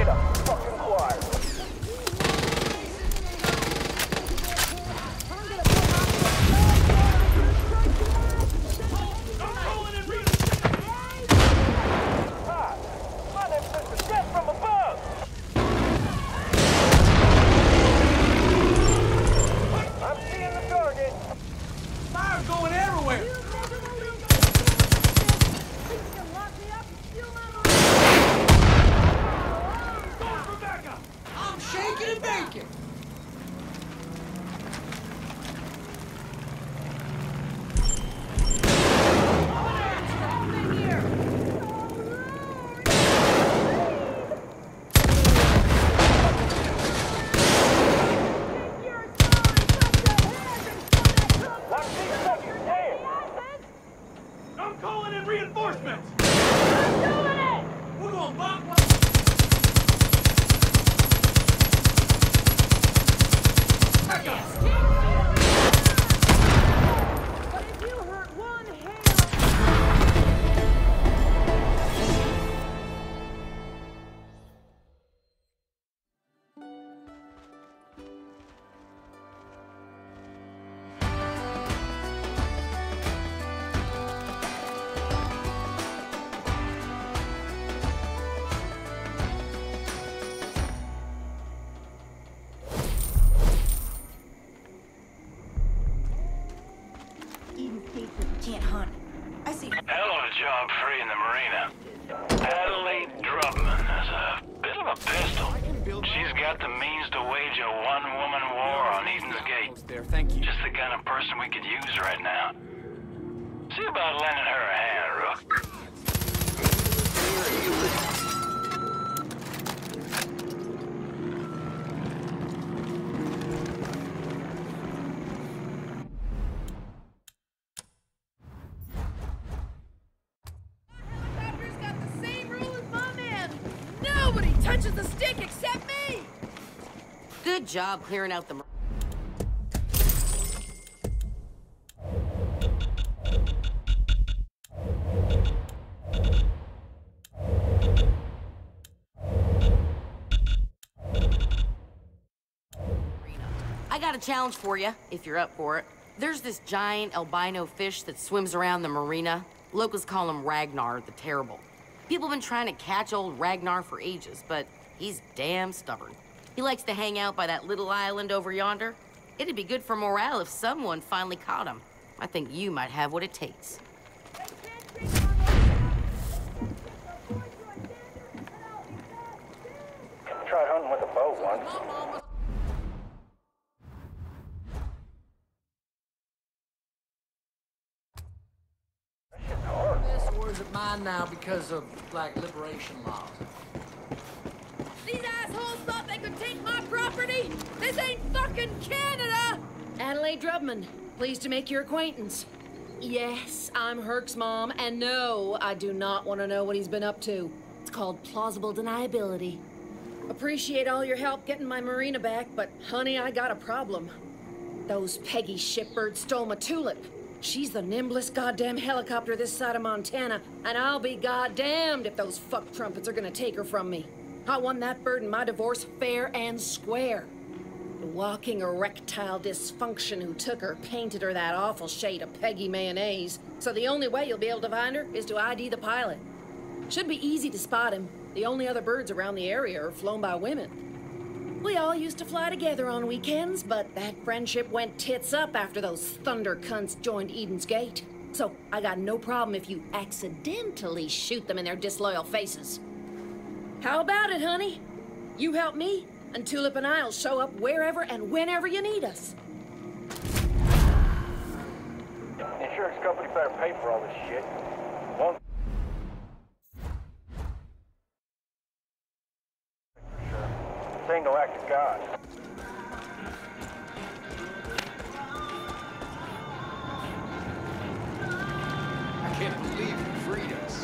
in a fucking choir. Hi, my name's Mr. Death from above. I'm seeing the target. Fire going everywhere! I'm shaking and baking! Watch these fucking hands. I'm calling in reinforcements! We're going back. Back up! But if you hurt one hair... Eden State says we can't hunt. I see. Hell of a job freeing the marina. Adelaide Drubman has a bit of a pistol. She's got the means to wage a one-woman war on Eden's Gate. There, thank you. Just the kind of person we could use right now. See about lending her a hand, Rook. Helicopter's got the same rule as my man. Nobody touches the stick except me. Good job clearing out the... I got a challenge for you, if you're up for it. There's this giant albino fish that swims around the marina. Locals call him Ragnar the Terrible. People have been trying to catch old Ragnar for ages, but he's damn stubborn. He likes to hang out by that little island over yonder. It'd be good for morale if someone finally caught him. I think you might have what it takes. Tried hunting with a bow once. This, or is it mine now because of, like, liberation laws? These assholes thought they could take my property. This ain't fucking Canada. Adelaide Drubman, pleased to make your acquaintance. Yes, I'm Herc's mom, and no, I do not want to know what he's been up to. It's called plausible deniability. Appreciate all your help getting my marina back, but honey, I got a problem. Those Peggy shipbirds stole my Tulip. She's the nimblest goddamn helicopter this side of Montana, and I'll be goddamned if those fuck trumpets are gonna take her from me. I won that bird in my divorce fair and square. The walking erectile dysfunction who took her painted her that awful shade of Peggy mayonnaise, so the only way you'll be able to find her is to ID the pilot. Should be easy to spot him. The only other birds around the area are flown by women. We all used to fly together on weekends, but that friendship went tits up after those thunder cunts joined Eden's Gate. So I got no problem if you accidentally shoot them in their disloyal faces. How about it, honey? You help me, and Tulip and I'll show up wherever and whenever you need us. Insurance company better pay for all this shit. One. This ain't no act of God. I can't believe you freed us.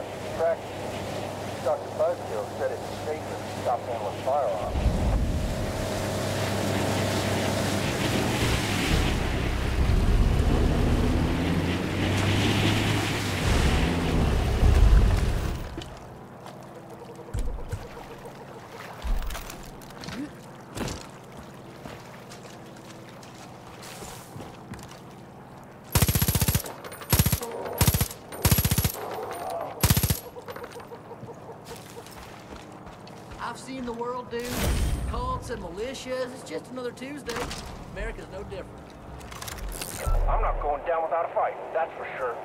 she's practicing. Dr. Buzzkill said it's safer to stop handling firearms. I've seen the world, dude. Cults and militias. It's just another Tuesday. America's no different. I'm not going down without a fight, that's for sure.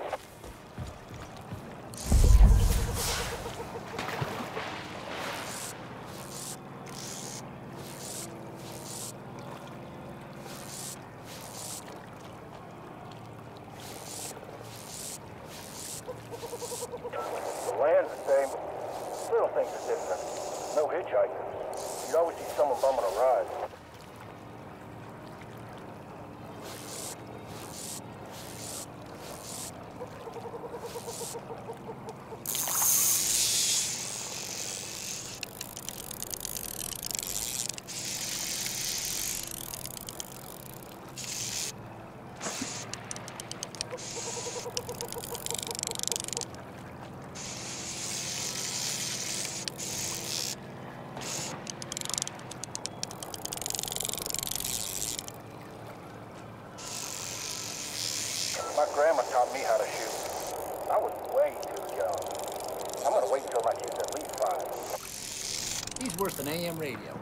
The land's the same. Little things are different. No hitchhikers. You'd always see someone bumming a ride. My grandma taught me how to shoot. I was way too young. I'm gonna wait until my kid's at least 5. He's worse than AM radio.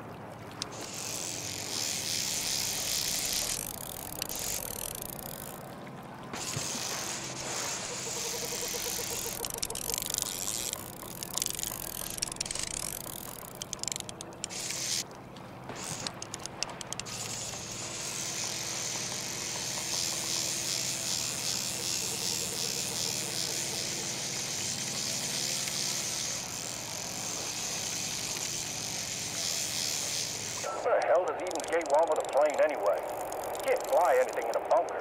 What the hell does Eden's Gate want with a plane anyway? You can't fly anything in a bunker.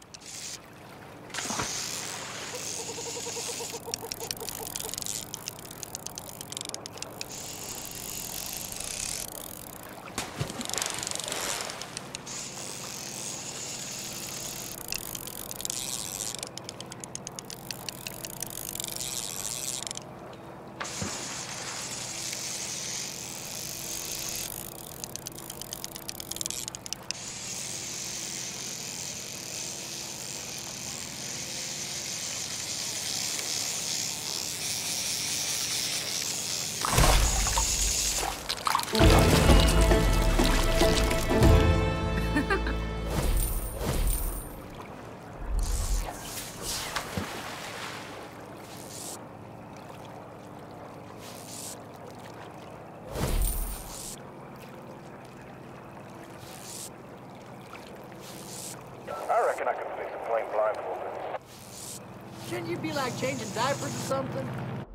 I reckon I can fix a plane blindfolded. Shouldn't you be like changing diapers or something?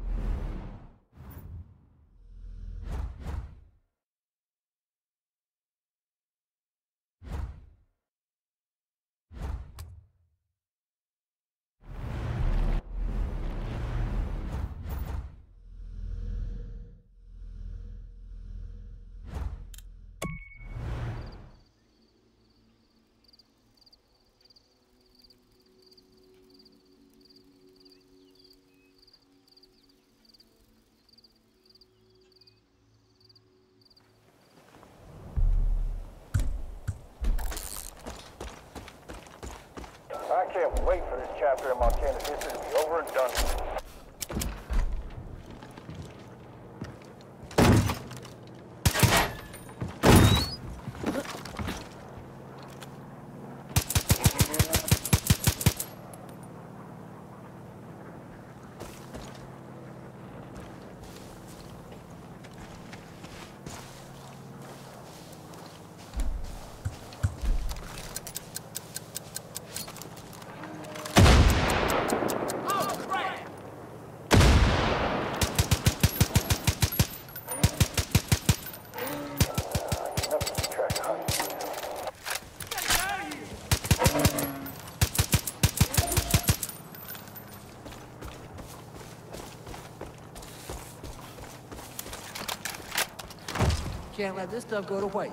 I can't wait for this chapter in Montana's history to be over and done with. can't let this stuff go to waste.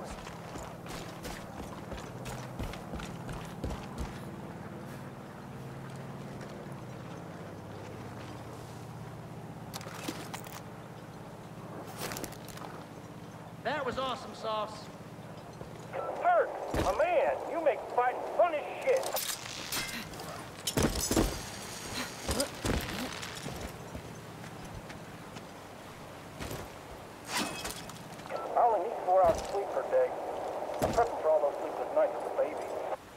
That was awesome, Sauce. Turk, my man, you make fighting fun as shit. I only need 4 hours of sleep per day. I'm prepping for all those sleepless nights with the baby.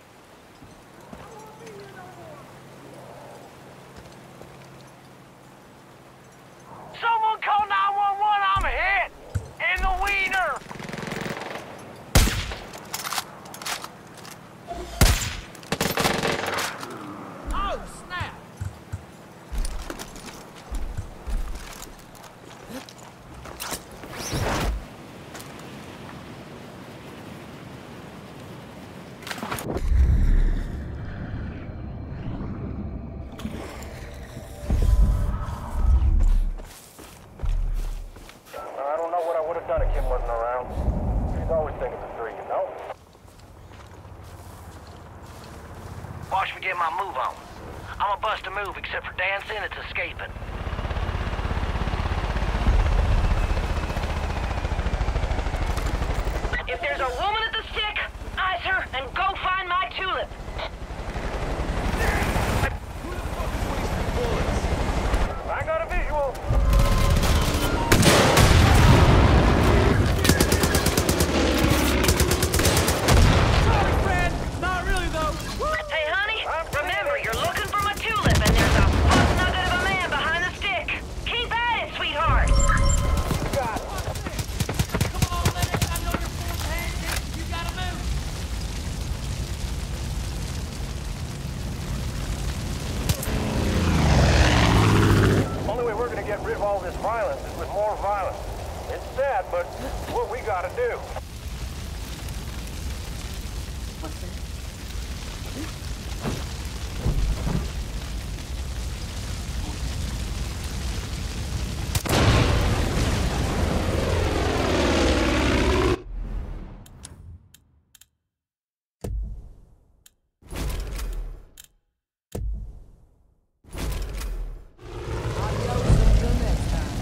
Someone call 911, I'm hit! In the wiener! Oh, snap! I don't know what I would have done if Kim wasn't around. She's always thinking of 3, you know? Watch me get my move on. I'm a bust a move, except for dancing, it's escaping. If there's a woman at the stick, ice her and go find my tulip. I got a visual. Sorry, Fred! Not really, though. Hey, honey, remember, you're looking for my tulip, and there's a fuck nugget of a man behind the stick. Keep at it, sweetheart. God. Come on, Lennox. I know you're full of pancakes. You gotta move. The only way we're gonna get rid of all this violence is with more violence. It's sad, but it's what we gotta do. Adios until next time.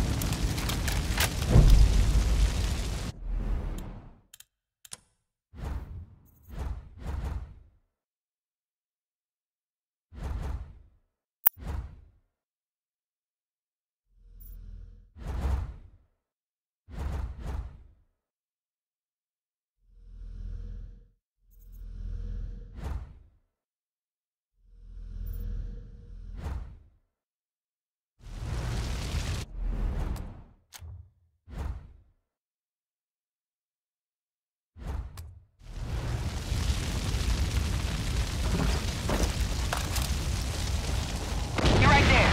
You're right there.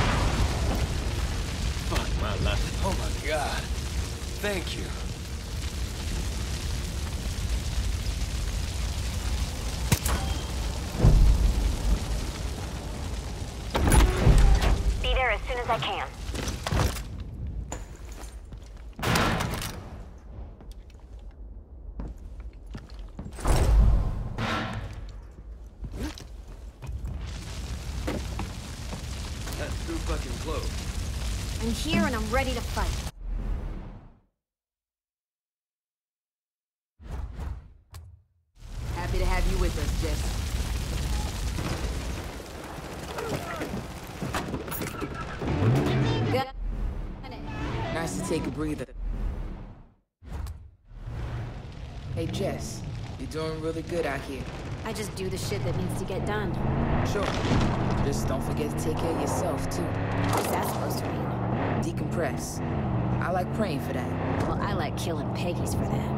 Fuck my life. Oh my god. Thank you. Be there as soon as I can. That's too fucking close. I'm here and I'm ready to fight. Happy to have you with us, Jess. Good. Nice to take a breather. Hey, Jess, you're doing really good out here. I just do the shit that needs to get done. Sure. Just don't forget to take care of yourself, too. What's that supposed to mean? Decompress. I like praying for that. Well, I like killing Peggies for that.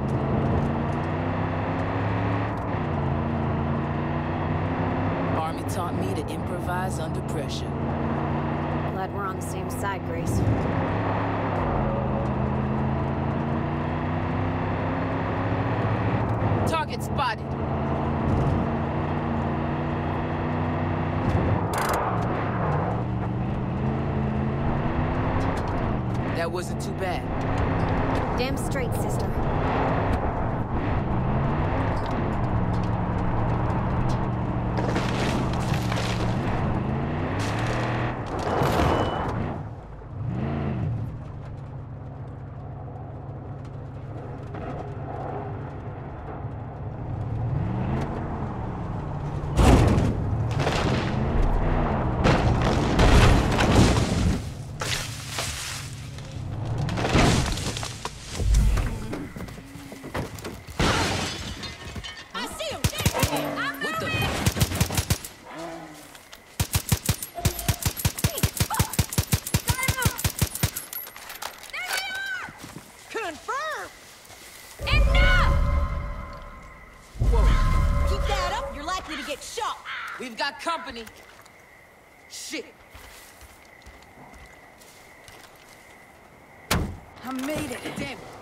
Army taught me to improvise under pressure. Glad we're on the same side, Grace. Target spotted. That wasn't too bad. Damn straight, sister. We've got company. Shit. I made it. Damn it.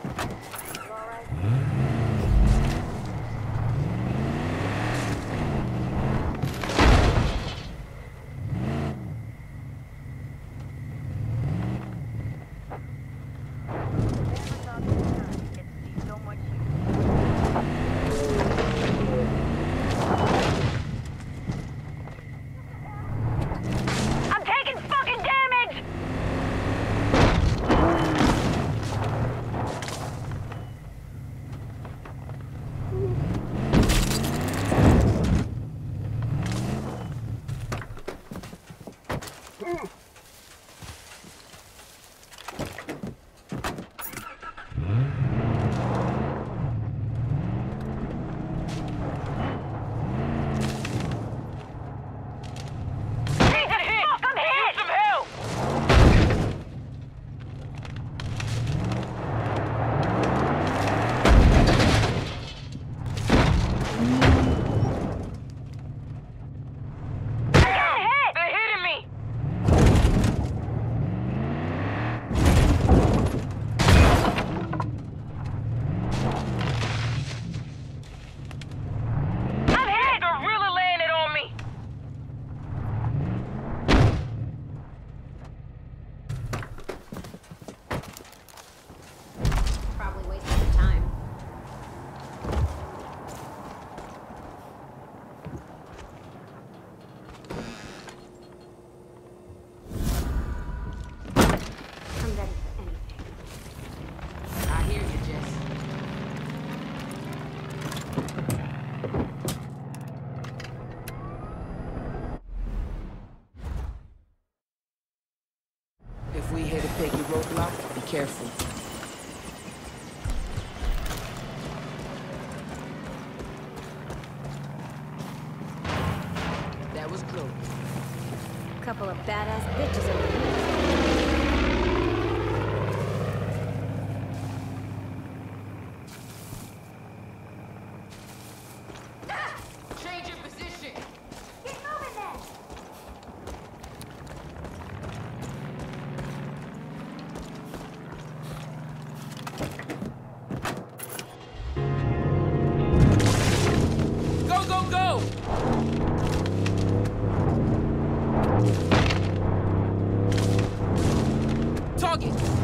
If we hit a Peggy roadblock, be careful. That was close. Couple of badass bitches over here. Change your position. Get moving then. Go, go, go! Target!